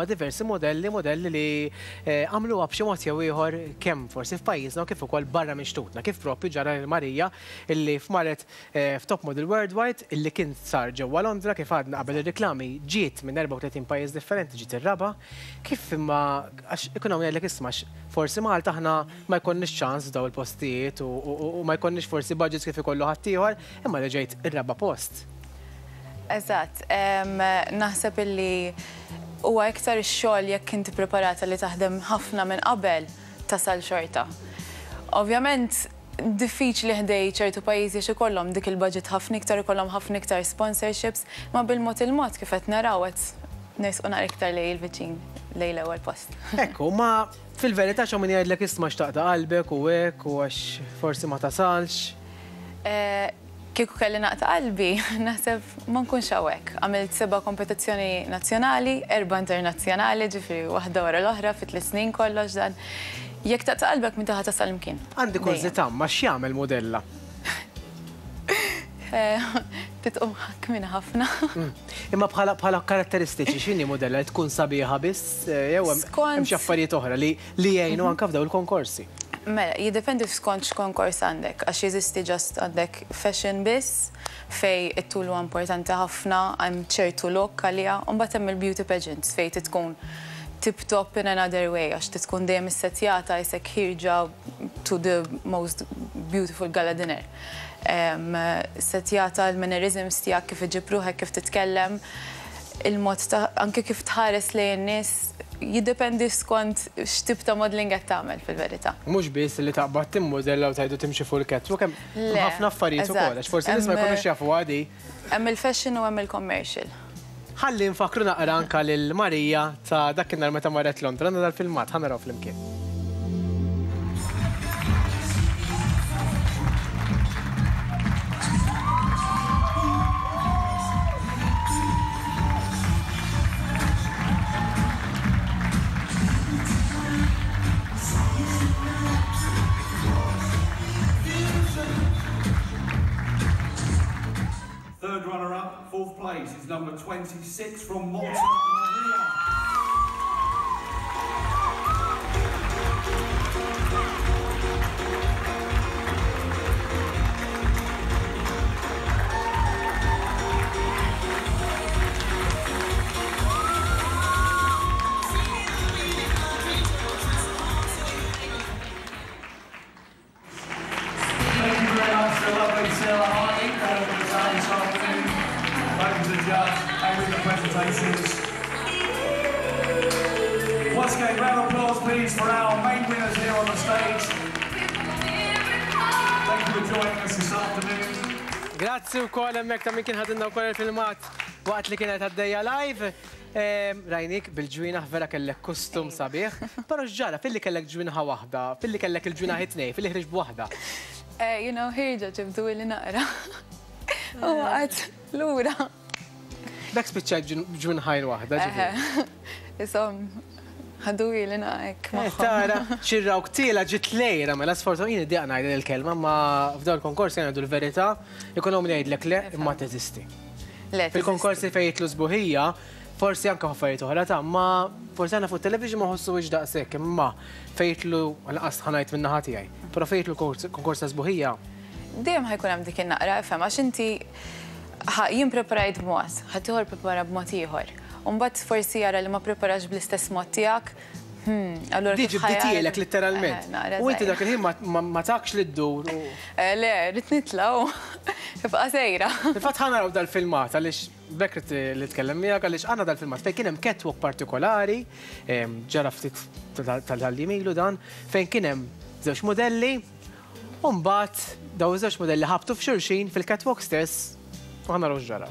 minħabba diversi modelli li għamluha b'xi mod jew ieħor kemm forsi f'pajjiżna u kif ukoll barra minn xtutna, kif proprju ġara Marija illi f'marret f'Top Model Worldwide illi kien sar ġewwa Londra kif għadna qabel ir-riklami ġiet minn 34 pajjiż differenti ġiet ir-raba, kif imma għax ikun hawn jgħidlek isma' forsi Malta aħna ma jkollniex ċans daw il-postijiet u ma jkollniex forsi budgets kif ikollu ħadd ieħor, imma li ġejt ir-raba post. Eżatt, naħseb illi huwa iktar ix-xogħol jekk inti preparata li taħdem ħafna minn qabel tasal xorta. Ovvjament, diffiċli ħdej ċertu pajjiżi xi kollhom dik il-budget ħafna iktar ikollhom ħafna iktar sponsorships, ma bil-mod il-mod kif qed naraw qed nersqu naqra iktar lejn il-viċin lejn l-ewwel post. Ekku, ma fil-verità xi min jgħidlek isma' xtaqta qalbek u hekk u għax forsi ma tasalx. Kieku kelli naqta qalbi, naħseb ma nkunx hawnhekk. Għamilt 7 kompetizzjoni nazzjonali, 4 internazzjonali, ġifieri waħda wara l-oħra fi 3 snin kollox dan. Jekk taqta qalbek minn taħat tasal imkien. Għandi kurżità, ma x'jagħmel modella? Titqum kmina ħafna. Imma bħala karatteristiċi x'inhi modella li tkun sabiħa biss jew hemm xi affarijiet oħra li jgħinu anke f'daw il-konkorsi. Mela, jiddependi f'skont x'konkors għandek, għax jeżisti ġast għandek fashion biss, fej it-tul huwa importanti ħafna, hemm ċertu look għalija, u mbagħad hemm il-beauty pageants fej titkun tip-top in another way, għax titkun dejjem issetjata jisek ħirġa to the most beautiful gala dinner. Setjata l-mannerisms tiegħek kif iġibruħek, kif titkellem, il-mod anke kif tħares lejn nies jiddependi skont x'tip ta' modeling qed tagħmel fil-verità. Mhux biss li taqbad timmodella u tgħidu timxi fuq il-catwalk hemm ħafna affarijiet ukoll għax forsi nies ma jkunux jafu għadi. Hemm il-fashion u hemm il-commercial. Ħalli nfakru naqra anke lil Marija ta' dakinhar meta marret Londra, għandna dal-filmat ħa naraw flimkien. Third runner-up, fourth place is number 26 from Malta, Maria. Thank you very much to the lovely Sarah Hardy for the time this afternoon. Ladies and gentlemen, and with the presentations. Once again, round of applause please for our main winners here on the stage. Thank you for joining us this afternoon. Grazzi wkoll hemmhekk ta' min kien ħadilna wkoll il-filmat waqt li kienet għaddejja live. Rajnik bil-ġwienaħ vera kellek kustum sabiħ, però x'ġara filli kellek ġwienaħa waħda, filli kellek il-ġwienaħ it-tnejn, filli ħriġ b'waħda. You know, ħirġa ġibdu li naqra. U għad lura. Dak spiċċajt ġwienaħajn waħda ġifieri. Isom, ħadu li naqek. Tara, xirraw ktila ġit lejra, mela sfortunatament diqa ngħid il-kelma, ma f'dawn il-konkorsi jgħidu l-verità, ikollhom jgħidlek le imma teżisti. Fil-konkorsi fejn jitlu sbuħija, forsi anke affarijiet oħra ta' ma forsi għandna fuq television ma ħossuwiex daqshekk, imma fejn jitlu lanqas ħanajt min-naħa tiegħi. Però fejn jitlu konkorsa sbuħija. Dejjem ħajkun hemm dik in-naqra ifhem għax inti jien preparajt b'mod, ħadd ieħor prepara b'mod ieħor. U mbagħad forsi jara li ma preparax bl-istess mod tiegħek. Diġi bditielek litteralment. U inti dak il-ħin ma takx li ddur. Le, rrid nitlgħu. Tibqa' sejra. Fil-fatt ħanaraw dal-filmat għaliex bekk li tkellem miegħek għaliex għandna dal-filmat fejn kien hemm catwalk partikolari, ġara ftit tal-jimilu dan, fejn kien hemm żewġ modelli, u mbagħad daw żewġ modelli ħabtu f'xulxin fil-catwalk stess u ħanaraw x'ġara.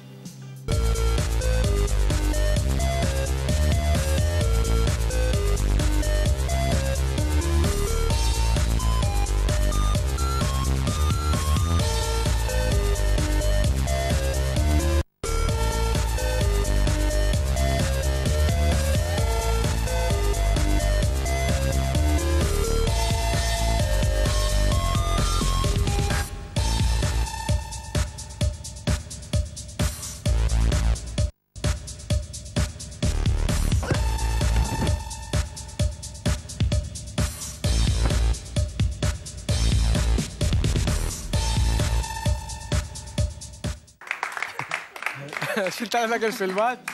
Fil-talmek il-filmat?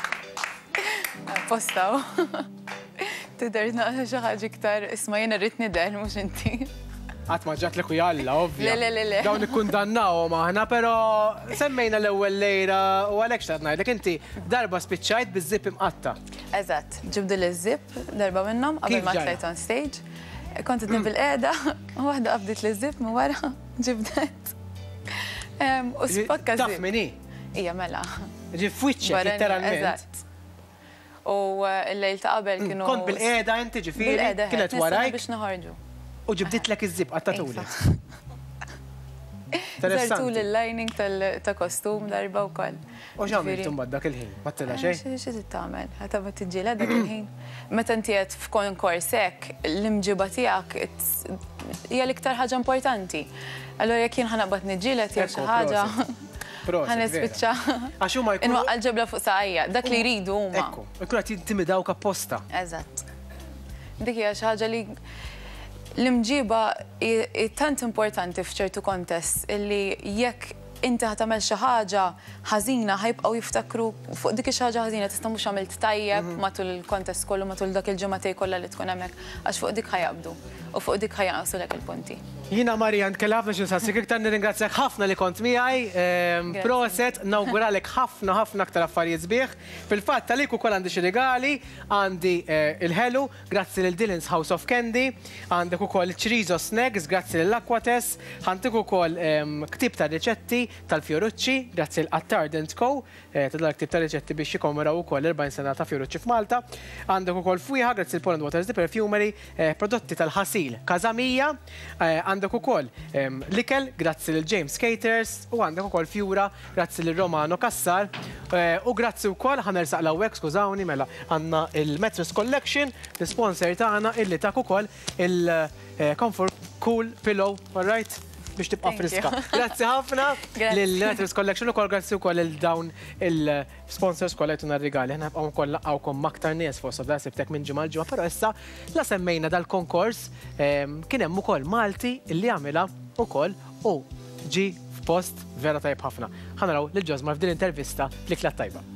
Postaw. Tidher naqsa xi ħaġa iktar isma' jiena rrid nidher mhux inti. Għat maġġat li kujalla, ovvja. Le. Dawn ikkundannaw maħna, pero semmejna l-ewwel lejra u għalhekk xtaqt ngħidlek inti darba spiċċajt biż-żip imqatta. Eżatt, ġibdu l-żip darba minnhom qabel ma tlejt on stage. Kont qed bil-qiegħda, u waħda qabdet l-żip minn wara ġibdet. U spakka Taf minni? Hija mela. Ġi f'wiċċek literalment. Eżatt. U l-lejl ta' qabel kienu. Kont bil-qiegħda inti ġifieri, kienet warajk biex naħorġu. u ġibditlek iż-żib għattatuli. Zertu l-lining ta' kostum darba wkoll. U x'għamiltum bad dak il-ħin? Ma tilla xejn? Xi tagħmel? Ħata ma tiġġiela dak il-ħin. Meta inti qed f'konkors hekk, l-imġiba tiegħek hija l-iktar ħaġa importanti. Allura jekk jien ħanaqbad niġġieled jew xi ħaġa ħanispiċċa. Għax huma jkunu inwaqqal ġebla fuq saqajja, dak li jridu huma. Ekku, jkunu qed jintimidawk apposta. Eżatt. Dik hija xi ħaġa li l-imġiba tant importanti f'ċertu kontest illi jekk inti ħatamel xi ħaġa ħażina ħajbqgħu jiftakru fuq dik ix-ħaġa ħażina tista' mhux għamilt tajjeb matul il-kontest kollu matul dak il-ġimgħatej kollha li tkun hemmhekk għax fuq dik ħajabdu u fuq dik ħajaqsu lek il-punti. Jiena Marjan kellha ħafna xi nsassik iktar nirringrazzjak ħafna li kont miegħi. Proset, nawguralek ħafna aktar affarijiet sbieħ. Fil-fatt talik ukoll għandi xi regali, għandi il-Hello, grazzi lil Dylan's House of Candy, għandek ukoll Chorizo Snacks, grazzi lil Aquates, għandek ukoll ktib ta' riċetti tal-Fiorucci, grazzi l-Attardent Co. Tadla ktib ta' riċetti biex jikomemoraw ukoll 40 sena ta' Fiorucci f'Malta. Għandek ukoll Fwiha, grazzi l-Poland Waters the Perfumery, prodotti tal-ħasil Kazamija, għandek ukoll l-ikel, grazzi lil James Caters, u għandek ukoll Fjura, grazzi lil Romano Kassar, u grazzi wkoll ħanersaq l-għawek, skużawni, mela għandna il-Mattress Collection, l-sponsor tagħna illi tak ukoll il-Comfort Cool Pillow, all right? Biex tibqa' friska. Grazzi ħafna lill-Mattress Collection ukoll grazzi wkoll il dawn il-sponsors kollha jtuna r-rigali. Ħna nibqgħu wkoll laqgħukom aktar nies fost da sibtek minn ġimgħa l-ġimgħa, però issa la semmejna dal-konkors kien hemm ukoll Malti illi għamilha ukoll u ġi f'post vera tajb ħafna. Ħanaraw lil Ġosmar f'din intervista li klat tajba.